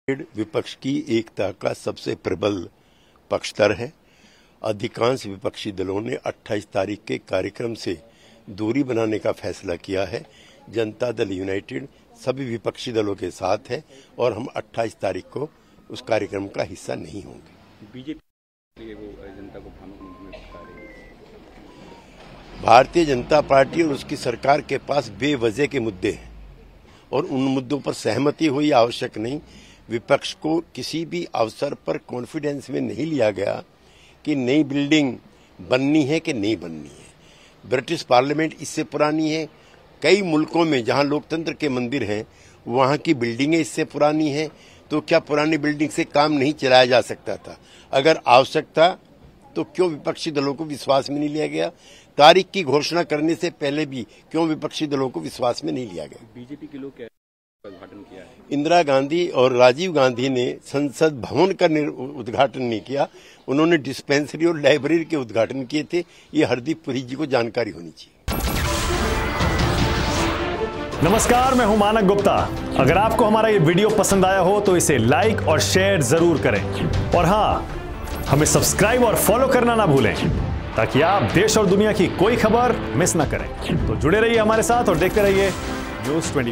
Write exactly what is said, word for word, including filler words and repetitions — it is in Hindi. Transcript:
विपक्ष की एकता का सबसे प्रबल पक्षधर है। अधिकांश विपक्षी दलों ने अट्ठाईस तारीख के कार्यक्रम से दूरी बनाने का फैसला किया है। जनता दल यूनाइटेड सभी विपक्षी दलों के साथ है और हम अट्ठाईस तारीख को उस कार्यक्रम का हिस्सा नहीं होंगे। बीजेपी वो जनता को भ्रामक में बता रही है। भारतीय जनता पार्टी और उसकी सरकार के पास बेवजह के मुद्दे हैं और उन मुद्दों पर सहमति हुई आवश्यक नहीं। विपक्ष को किसी भी अवसर पर कॉन्फिडेंस में नहीं लिया गया कि नई बिल्डिंग बननी है कि नहीं बननी है। ब्रिटिश पार्लियामेंट इससे पुरानी है। कई मुल्कों में जहां लोकतंत्र के मंदिर हैं वहां की बिल्डिंगें इससे पुरानी हैं। तो क्या पुरानी बिल्डिंग से काम नहीं चलाया जा सकता था? अगर आवश्यकता तो क्यों विपक्षी दलों को विश्वास में नहीं लिया गया? तारीख की घोषणा करने से पहले भी क्यों विपक्षी दलों को विश्वास में नहीं लिया गया? बीजेपी के लोग उद्घाटन किया है। इंदिरा गांधी और राजीव गांधी ने संसद भवन का उद्घाटन नहीं किया, उन्होंने डिस्पेंसरी और लाइब्रेरी के उद्घाटन किए थे। ये हरदीप पुरी जी को जानकारी होनी चाहिए। नमस्कार, मैं हूं मानक गुप्ता। अगर आपको हमारा ये वीडियो पसंद आया हो तो इसे लाइक और शेयर जरूर करें और हाँ, हमें सब्सक्राइब और फॉलो करना ना भूलें ताकि आप देश और दुनिया की कोई खबर मिस ना करें। तो जुड़े रहिए हमारे साथ और देखते रहिए न्यूज़ ट्वेंटी।